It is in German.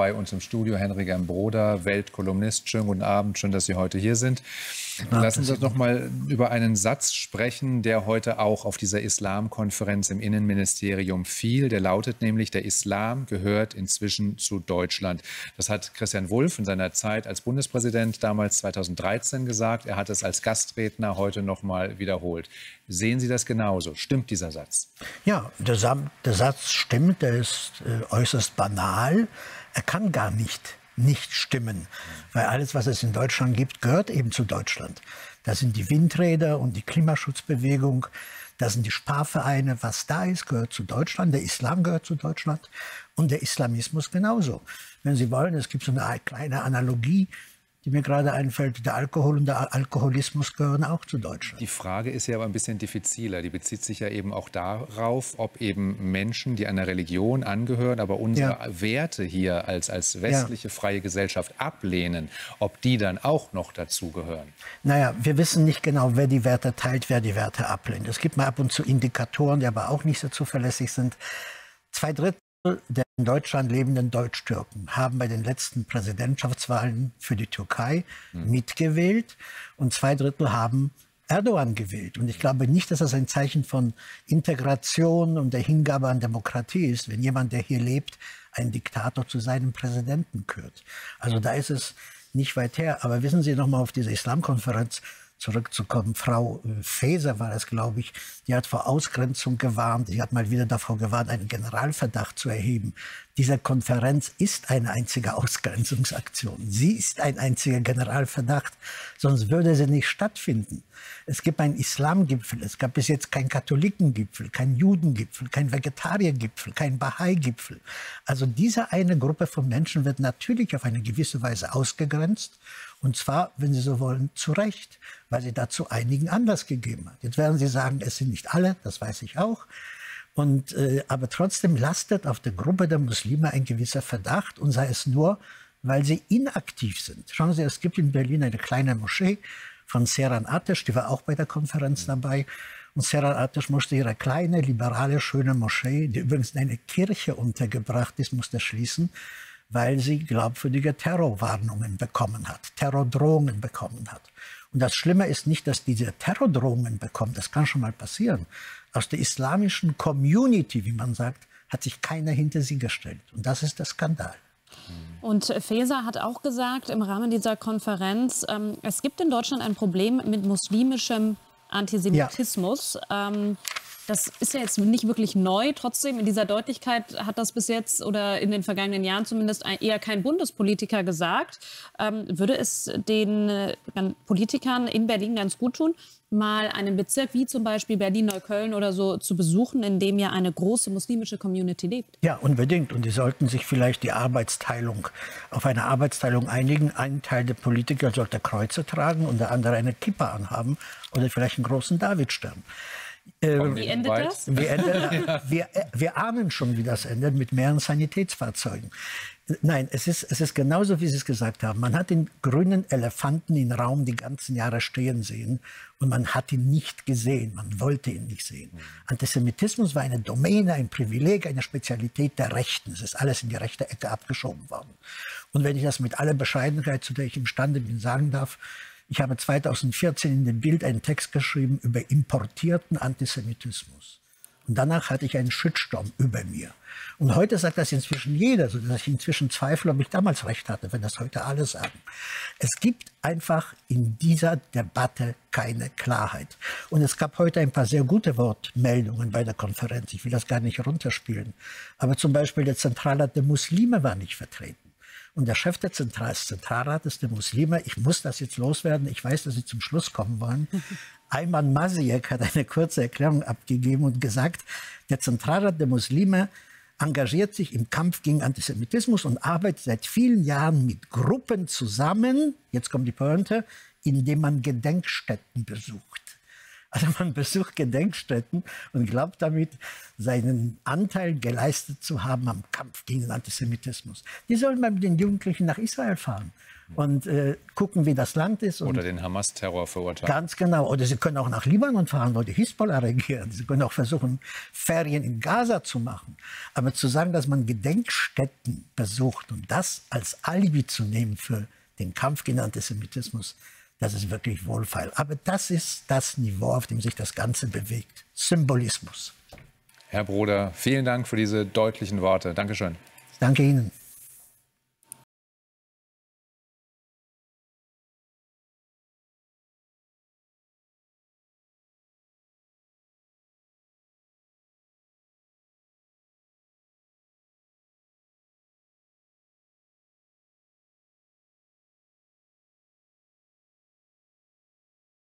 bei uns im Studio Henry Gambroder, Weltkolumnist. Schönen guten Abend, schön, dass Sie heute hier sind. Lassen Sie uns noch mal über einen Satz sprechen, der heute auch auf dieser Islamkonferenz im Innenministerium fiel. Der lautet nämlich, der Islam gehört inzwischen zu Deutschland. Das hat Christian Wulff in seiner Zeit als Bundespräsident damals 2013 gesagt. Er hat es als Gastredner heute noch mal wiederholt. Sehen Sie das genauso? Stimmt dieser Satz? Ja, der Satz stimmt. Der ist äußerst banal. Er kann gar nicht stimmen, weil alles, was es in Deutschland gibt, gehört eben zu Deutschland. Das sind die Windräder und die Klimaschutzbewegung, das sind die Sparvereine. Was da ist, gehört zu Deutschland. Der Islam gehört zu Deutschland und der Islamismus genauso. Wenn Sie wollen, es gibt so eine kleine Analogie, die mir gerade einfällt, der Alkohol und der Alkoholismus gehören auch zu Deutschland. Die Frage ist ja aber ein bisschen diffiziler. Die bezieht sich ja eben auch darauf, ob eben Menschen, die einer Religion angehören, aber unsere Werte hier als westliche freie Gesellschaft ablehnen, ob die dann auch noch dazugehören. Naja, wir wissen nicht genau, wer die Werte teilt, wer die Werte ablehnt. Es gibt mal ab und zu Indikatoren, die aber auch nicht so zuverlässig sind. 2/3 der in Deutschland lebenden Deutsch-Türken haben bei den letzten Präsidentschaftswahlen für die Türkei mitgewählt und 2/3 haben Erdogan gewählt. Und ich glaube nicht, dass das ein Zeichen von Integration und der Hingabe an Demokratie ist, wenn jemand, der hier lebt, einen Diktator zu seinem Präsidenten kürt. Also da ist es nicht weit her. Aber wissen Sie, noch mal auf diese Islamkonferenz zurückzukommen. Frau Faeser war es, glaube ich, die hat vor Ausgrenzung gewarnt. Sie hat mal wieder davor gewarnt, einen Generalverdacht zu erheben. Diese Konferenz ist eine einzige Ausgrenzungsaktion. Sie ist ein einziger Generalverdacht, sonst würde sie nicht stattfinden. Es gibt einen Islamgipfel, es gab bis jetzt keinen Katholikengipfel, keinen Judengipfel, keinen Vegetariergipfel, keinen Bahai-Gipfel. Also diese eine Gruppe von Menschen wird natürlich auf eine gewisse Weise ausgegrenzt. Und zwar, wenn Sie so wollen, zu Recht, weil sie dazu einigen Anlass gegeben hat. Jetzt werden Sie sagen, es sind nicht alle, das weiß ich auch. Aber trotzdem lastet auf der Gruppe der Muslime ein gewisser Verdacht, und sei es nur, weil sie inaktiv sind. Schauen Sie, es gibt in Berlin eine kleine Moschee von Seyran Ateş, die war auch bei der Konferenz dabei. Und Seyran Ateş musste ihre kleine, liberale, schöne Moschee, die übrigens in eine Kirche untergebracht ist, musste schließen, weil sie glaubwürdige Terrorwarnungen bekommen hat, Terrordrohungen bekommen hat. Und das Schlimme ist nicht, dass diese Terrordrohungen bekommt, das kann schon mal passieren. Aus der islamischen Community, wie man sagt, hat sich keiner hinter sie gestellt. Und das ist der Skandal. Und Faeser hat auch gesagt im Rahmen dieser Konferenz, es gibt in Deutschland ein Problem mit muslimischem Antisemitismus. Ja. Das ist ja jetzt nicht wirklich neu. Trotzdem, in dieser Deutlichkeit hat das bis jetzt oder in den vergangenen Jahren zumindest eher kein Bundespolitiker gesagt. Würde es den Politikern in Berlin ganz gut tun, mal einen Bezirk wie zum Beispiel Berlin-Neukölln oder so zu besuchen, in dem ja eine große muslimische Community lebt? Ja, unbedingt. Und die sollten sich vielleicht auf eine Arbeitsteilung einigen. Ein Teil der Politiker sollte Kreuze tragen und der andere eine Kippa anhaben oder vielleicht einen großen Davidstern. Wie endet das? Wir ahnen schon, wie das endet, mit mehreren Sanitätsfahrzeugen. Nein, es ist genauso, wie Sie es gesagt haben. Man hat den grünen Elefanten im Raum die ganzen Jahre stehen sehen und man hat ihn nicht gesehen. Man wollte ihn nicht sehen. Antisemitismus war eine Domäne, ein Privileg, eine Spezialität der Rechten. Es ist alles in die rechte Ecke abgeschoben worden. Und wenn ich das mit aller Bescheidenheit, zu der ich imstande bin, sagen darf, ich habe 2014 in dem Bild einen Text geschrieben über importierten Antisemitismus. Und danach hatte ich einen Shitstorm über mir. Und heute sagt das inzwischen jeder, sodass ich inzwischen zweifle, ob ich damals recht hatte, wenn das heute alle sagen. Es gibt einfach in dieser Debatte keine Klarheit. Und es gab heute ein paar sehr gute Wortmeldungen bei der Konferenz. Ich will das gar nicht runterspielen. Aber zum Beispiel der Zentralrat der Muslime war nicht vertreten. Und der Chef des Zentralrates der Muslime, ich muss das jetzt loswerden, ich weiß, dass Sie zum Schluss kommen wollen, Ayman Masiek hat eine kurze Erklärung abgegeben und gesagt, der Zentralrat der Muslime engagiert sich im Kampf gegen Antisemitismus und arbeitet seit vielen Jahren mit Gruppen zusammen, jetzt kommt die Pointe, indem man Gedenkstätten besucht. Also man besucht Gedenkstätten und glaubt damit, seinen Anteil geleistet zu haben am Kampf gegen den Antisemitismus. Die sollen mal mit den Jugendlichen nach Israel fahren und gucken, wie das Land ist. Oder den Hamas-Terror verurteilen. Ganz genau. Oder sie können auch nach Libanon fahren, wo die Hisbollah regieren. Sie können auch versuchen, Ferien in Gaza zu machen. Aber zu sagen, dass man Gedenkstätten besucht und das als Alibi zu nehmen für den Kampf gegen Antisemitismus, das ist wirklich wohlfeil. Aber das ist das Niveau, auf dem sich das Ganze bewegt. Symbolismus. Herr Broder, vielen Dank für diese deutlichen Worte. Dankeschön. Danke Ihnen.